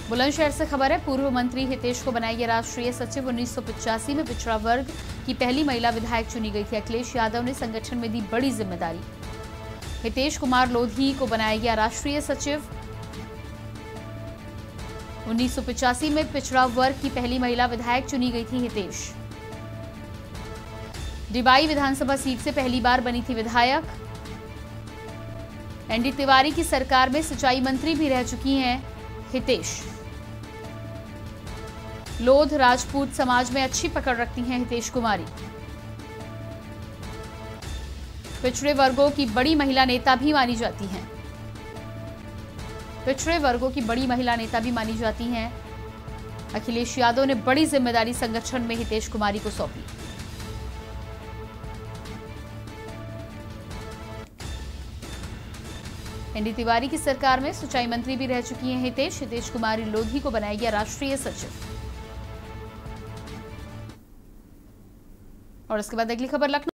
बुलंदशहर से खबर है, पूर्व मंत्री हितेश को बनाया गया राष्ट्रीय सचिव। 1985 में पिछड़ा वर्ग की पहली महिला विधायक चुनी गई थी। अखिलेश यादव ने संगठन में दी बड़ी जिम्मेदारी। हितेश कुमार लोधी को बनाया गया राष्ट्रीय सचिव। 1985 में पिछड़ा वर्ग की पहली महिला विधायक चुनी गई थी हितेश। डिबाई विधानसभा सीट से पहली बार बनी थी विधायक। एनडी तिवारी की सरकार में सिंचाई मंत्री भी रह चुकी हैं हितेश। लोध राजपूत समाज में अच्छी पकड़ रखती हैं हितेश कुमारी। पिछड़े वर्गों की बड़ी महिला नेता भी मानी जाती हैं। पिछड़े वर्गों की बड़ी महिला नेता भी मानी जाती हैं। अखिलेश यादव ने बड़ी जिम्मेदारी संगठन में हितेश कुमारी को सौंपी। एनडी तिवारी की सरकार में सिंचाई मंत्री भी रह चुकी हैं हितेश। हितेश कुमारी लोधी को बनाया गया राष्ट्रीय सचिव। और इसके बाद अगली खबर लखनऊ